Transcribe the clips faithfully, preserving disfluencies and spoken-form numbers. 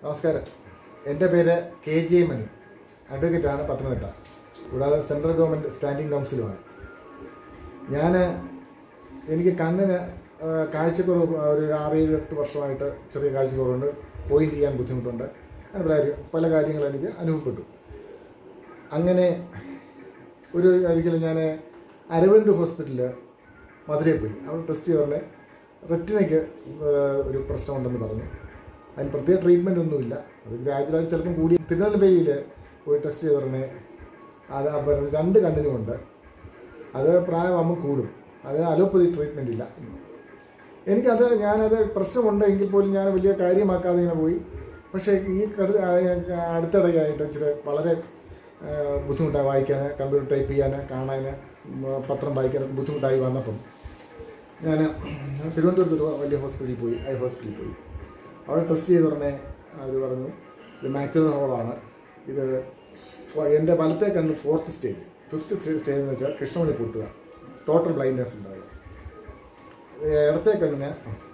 നമസ്കാരം. എൻ്റെ പേര് കെ ജെ മണി, അഡ്വക്കേറ്റാണ്, പത്തനംതിട്ട. കൂടാതെ സെൻട്രൽ ഗവൺമെൻറ് സ്റ്റാൻഡിംഗ് കൗൺസിലുമാണ്. ഞാൻ എനിക്ക് കണ്ണിന് കാഴ്ചക്കുറവ് ഒരു ആറേഴ് എട്ട് വർഷമായിട്ട് ചെറിയ കാഴ്ചക്കുറവുണ്ട്. പോയിൻ്റ് ചെയ്യാൻ ബുദ്ധിമുട്ടുണ്ട്. അങ്ങനെ പല കാര്യങ്ങളും എനിക്ക് അനുഭവപ്പെട്ടു. അങ്ങനെ ഒരു ഒരിക്കലും ഞാൻ അരവിന്ദ് ഹോസ്പിറ്റലിൽ മധുരയിൽ പോയി. അവിടെ ടെസ്റ്റ് ചെയ്ത് പറഞ്ഞ് റെറ്റിനയ്ക്ക് ഒരു പ്രശ്നമുണ്ടെന്ന് പറഞ്ഞു. അതിന് പ്രത്യേക ട്രീറ്റ്മെൻ്റ് ഒന്നുമില്ല, അത് ഗ്രാജുവലായിട്ട് ചിലപ്പം കൂടി. തിരുനെൽവേലിയിൽ പോയി ടെസ്റ്റ് ചെയ്ത് പറഞ്ഞ് അത് രണ്ട് കണ്ണിനുമുണ്ട്, അത് പ്രായമാകുമ്പോൾ കൂടും, അത് അലോപ്പതി ട്രീറ്റ്മെൻ്റ് ഇല്ല. എനിക്കത് ഞാനത് പ്രശ്നമുണ്ട് എങ്കിൽ പോലും ഞാൻ വലിയ കാര്യമാക്കാതെ ഇങ്ങനെ പോയി. പക്ഷേ ഈ അടുത്തിടെയായിട്ട് ഇച്ചിരി വളരെ ബുദ്ധിമുട്ടായി വായിക്കാൻ, കമ്പ്യൂട്ടർ ടൈപ്പ് ചെയ്യാൻ, കാണാൻ, പത്രം വായിക്കാനൊക്കെ ബുദ്ധിമുട്ടായി വന്നപ്പം ഞാൻ തിരുവനന്തപുരത്ത് വലിയ ഹോസ്പിറ്റലിൽ പോയി, ഐ ഹോസ്പിറ്റലിൽ പോയി. അവിടെ ടെസ്റ്റ് ചെയ്ത് ഉടനെ അവർ പറഞ്ഞു ഇത് മാക്യുലർ ഹോളാണ്. ഇത് എൻ്റെ വലത്തെ കണ്ണ് ഫോർത്ത് സ്റ്റേജ്, ഫിഫ്ത്ത് സ്റ്റേജ് എന്ന് വെച്ചാൽ കൃഷ്ണമണി പൊട്ടുക, ടോട്ടൽ ബ്ലൈൻഡ്നെസ് ഉണ്ടാവുക. ഇടത്തെ കണ്ണിന്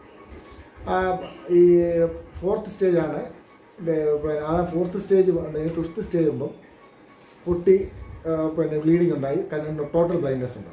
ഈ ഫോർത്ത് സ്റ്റേജാണ്. ആ ഫോർത്ത് സ്റ്റേജ് ഫിഫ്ത്ത് സ്റ്റേജ് ആകുമ്പം പൊട്ടി പിന്നെ ബ്ലീഡിങ് ഉണ്ടായി, കണ്ണിന് ടോട്ടൽ ബ്ലൈൻഡ്നെസ് ഉണ്ടാവും.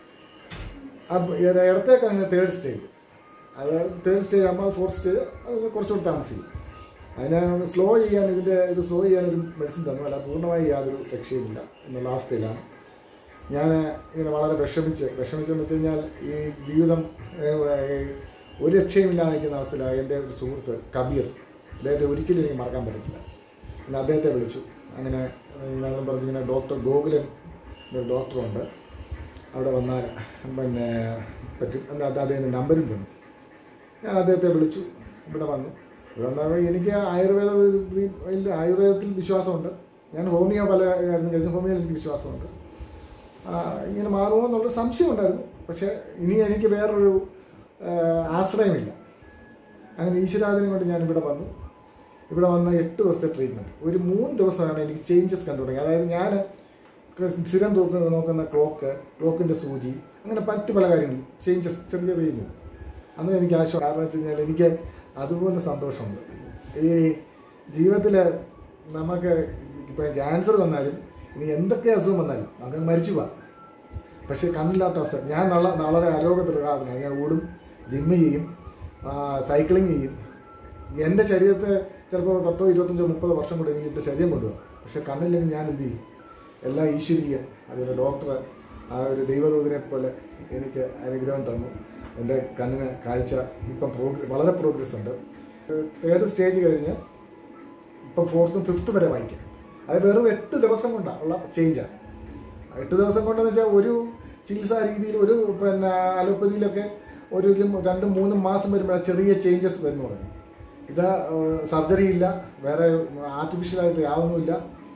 ഇടത്തെ കണ്ണിന് തേർഡ് സ്റ്റേജ്, അത് തേർഡ് സ്റ്റേജ് ആകുമ്പോൾ അത് ഫോർത്ത് സ്റ്റേജ് അത് കുറച്ചുകൂടി താമസിക്കും. അതിനെ സ്ലോ ചെയ്യാൻ ഇതിൻ്റെ ഇത് സ്ലോ ചെയ്യാനൊരു മെഡിസിൻ തന്നു, അല്ല പൂർണ്ണമായി യാതൊരു രക്ഷയുമില്ല എന്നുള്ള അവസ്ഥയിലാണ് ഞാൻ. ഇങ്ങനെ വളരെ വിഷമിച്ച് വിഷമിച്ചെന്ന് വെച്ച് കഴിഞ്ഞാൽ ഈ ജീവിതം ഒരു രക്ഷയുമില്ലാതെ നിൽക്കുന്ന അവസ്ഥയിലാണ്. എൻ്റെ ഒരു സുഹൃത്ത് കബീർ, അദ്ദേഹത്തെ ഒരിക്കലും എനിക്ക് മറക്കാൻ പറ്റത്തില്ല. പിന്നെ അദ്ദേഹത്തെ വിളിച്ചു. അങ്ങനെ ഞാൻ പറഞ്ഞു ഇങ്ങനെ ഡോക്ടർ ഗോകുലൻ ഒരു ഡോക്ടറുണ്ട്, അവിടെ വന്നാൽ പിന്നെ പറ്റും എന്ന് അദ്ദേഹത്തിൻ്റെ നമ്പരും തന്നു. ഞാൻ അദ്ദേഹത്തെ വിളിച്ചു, ഇവിടെ വന്നു. ഇവിടെ വന്നാൽ എനിക്ക് ആയുർവേദ ആയുർവേദത്തിൽ വിശ്വാസമുണ്ട്. ഞാൻ ഹോമിയോ പല കാര്യം കഴിഞ്ഞു, ഹോമിയോയിൽ എനിക്ക് വിശ്വാസമുണ്ട്. ഇങ്ങനെ മാറുമോ എന്നുള്ള സംശയമുണ്ടായിരുന്നു. പക്ഷേ ഇനി എനിക്ക് വേറൊരു ആശ്രയമില്ല. അങ്ങനെ ഈശ്വരാധീനം കൊണ്ട് ഞാനിവിടെ വന്നു. ഇവിടെ വന്ന എട്ട് ദിവസത്തെ ട്രീറ്റ്മെൻറ്റ്, ഒരു മൂന്ന് ദിവസമാണ് എനിക്ക് ചേഞ്ചസ് കണ്ടു തുടങ്ങി. അതായത് ഞാൻ സ്ഥിരം നോക്കുന്ന നോക്കുന്ന ക്ലോക്ക്, ക്ലോക്കിൻ്റെ സൂചി, അങ്ങനെ മറ്റു പല കാര്യങ്ങളും ചേഞ്ചസ് ചെറിയ ചെറിയ. അന്ന് എനിക്ക് ആശ്വാസം. കാരണം വെച്ച് കഴിഞ്ഞാൽ എനിക്ക് അതുപോലെ സന്തോഷമുണ്ട്. ഈ ജീവിതത്തിൽ നമുക്ക് ഇപ്പോൾ ക്യാൻസർ വന്നാലും ഇനി എന്തൊക്കെ അസുഖം വന്നാലും നമുക്ക് മരിച്ചു പോവാം. പക്ഷേ കണ്ണില്ലാത്ത അവസ്ഥ. ഞാൻ നല്ല വളരെ ആരോഗ്യത്തിലാണ്. ഞാൻ ഓടും, ജിമ്മ് ചെയ്യും, സൈക്ലിങ് ചെയ്യും. എൻ്റെ ശരീരത്തെ ചിലപ്പോൾ പത്തോ ഇരുപത്തഞ്ചോ മുപ്പതോ വർഷം കൊണ്ട് എനിക്ക് എൻ്റെ ശരീരം കൊണ്ടുപോകാം. പക്ഷേ കണ്ണില്ലെങ്കിൽ ഞാൻ എന്ത് ചെയ്യും? എല്ലാം ഈശ്വരീയം. അതുപോലെ ഡോക്ടർ ആ ഒരു ദൈവദൂതനെ പോലെ എനിക്ക് അനുഗ്രഹം തന്നു. എൻ്റെ കണ്ണിന് കാഴ്ച ഇപ്പം പ്രോഗ്ര വളരെ പ്രോഗ്രസ് ഉണ്ട്. തേർഡ് സ്റ്റേജ് കഴിഞ്ഞ് ഇപ്പം ഫോർത്തും ഫിഫ്ത്ത് വരെ വായിക്കാം. അത് വെറും എട്ട് ദിവസം കൊണ്ടാണ് ഉള്ള ചേഞ്ചാണ്. എട്ട് ദിവസം കൊണ്ടെന്ന് വെച്ചാൽ ഒരു ചികിത്സാ രീതിയിൽ ഒരു പിന്നെ അലോപ്പതിയിലൊക്കെ ഒരു രണ്ടും മൂന്നും മാസം വരുമ്പോൾ ചെറിയ ചേഞ്ചസ് വരുന്നു പറയും. ഇത് സർജറി ഇല്ല, വേറെ ആർട്ടിഫിഷ്യലായിട്ട് യാതൊന്നുമില്ല,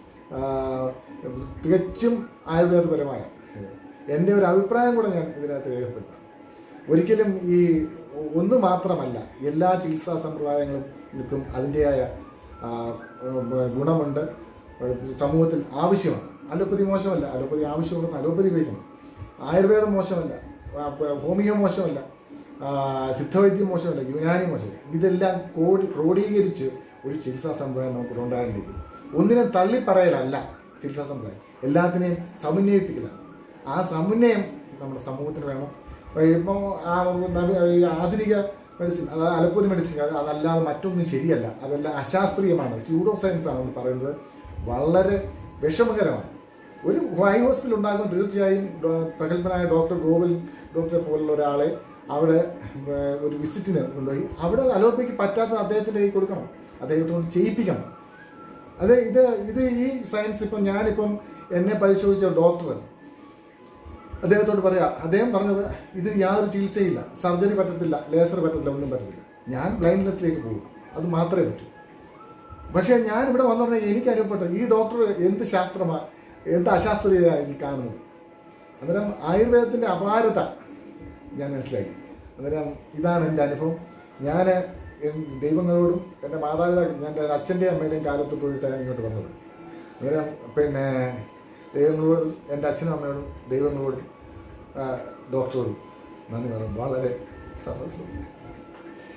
തികച്ചും ആയുർവേദപരമായ. എൻ്റെ ഒരു അഭിപ്രായം കൂടെ ഞാൻ ഇതിനകത്ത് രേഖപ്പെടുത്താം. ഒരിക്കലും ഈ ഒന്ന് മാത്രമല്ല, എല്ലാ ചികിത്സാ സമ്പ്രദായങ്ങൾക്കും അതിൻ്റെതായ ഗുണമുണ്ട്, സമൂഹത്തിൽ ആവശ്യമാണ്. അലോപ്പതി മോശമല്ല, അലോപ്പതി ആവശ്യമുണ്ടെന്ന് അലോപ്പതി ഉപയോഗിക്കണം. ആയുർവേദം മോശമല്ല, ഹോമിയോ മോശമല്ല, സിദ്ധവൈദ്യം മോശമല്ല, യുനാനി മോശമല്ല. ഇതെല്ലാം കോടി ക്രോഡീകരിച്ച് ഒരു ചികിത്സാ സമ്പ്രദായം നമുക്ക് ഉണ്ടാകാനിരിക്കും. ഒന്നിനെ തള്ളിപ്പറയലല്ല ചികിത്സാ സമ്പ്രദായം, എല്ലാത്തിനെയും സമന്വയിപ്പിക്കലാണ്. ആ സമന്വയം നമ്മുടെ സമൂഹത്തിന് വേണം. ഇപ്പോൾ ഈ ആധുനിക മെഡിസിൻ, അതായത് അലോപ്പതി മെഡിസിൻ, അതല്ലാതെ മറ്റൊന്നും ശരിയല്ല, അതെല്ലാം അശാസ്ത്രീയമാണ്, സ്യൂഡോ സയൻസ് ആണെന്ന് പറയുന്നത് വളരെ വിഷമകരമാണ്. ഒരു ഹൈ ഹോസ്പിറ്റൽ ഉണ്ടാകുമ്പോൾ തീർച്ചയായും പ്രഗത്ഭനായ ഡോക്ടർ ഗോകുൽ ഡോക്ടറെ പോലുള്ള ഒരാളെ അവിടെ ഒരു വിസിറ്റിന് കൊണ്ടുപോയി അവിടെ അലോപ്പതിക്ക് പറ്റാത്തത് അദ്ദേഹത്തിൻ്റെ കൈ കൊടുക്കണം, അദ്ദേഹത്തോട് ചെയ്യിപ്പിക്കണം. അത് ഇത് ഇത് ഈ സയൻസ് ഇപ്പം ഞാനിപ്പം എന്നെ പരിശോധിച്ച ഡോക്ടർ അദ്ദേഹത്തോട് പറയാം, അദ്ദേഹം പറഞ്ഞത് ഇതിന് യാതൊരു ചികിത്സയില്ല, സർജറി പറ്റത്തില്ല, ലേസർ പറ്റത്തില്ല, ഒന്നും പറ്റത്തില്ല, ഞാൻ ബ്ലൈൻഡ്നെസ്സിലേക്ക് പോകും, അത് മാത്രമേ പറ്റൂ. പക്ഷേ ഞാൻ ഇവിടെ വന്നു പറഞ്ഞാൽ എനിക്ക് അനുഭവപ്പെട്ട ഈ ഡോക്ടർ എന്ത് ശാസ്ത്രമാണ്, എന്ത് അശാസ്ത്രീയതയാണ് ഇതിൽ കാണുന്നത്. അന്നേരം ആയുർവേദത്തിൻ്റെ അപാരത ഞാൻ മനസ്സിലാക്കി. അന്നേരം ഇതാണ് എൻ്റെ അനുഭവം. ഞാൻ ദൈവങ്ങളോടും എൻ്റെ മാതാപിതാക്കൾ, ഞാൻ എൻ്റെ അച്ഛൻ്റെയും അമ്മയുടെയും കാലത്ത് പോയിട്ടാണ് ഇങ്ങോട്ട് വന്നത്. അന്നേരം പിന്നെ ദൈവങ്ങളോടും എൻ്റെ അച്ഛനും അമ്മയോടും ദൈവങ്ങളോടും ഡോക്ടറോടും നന്ദി പറയും. വളരെ സന്തോഷം.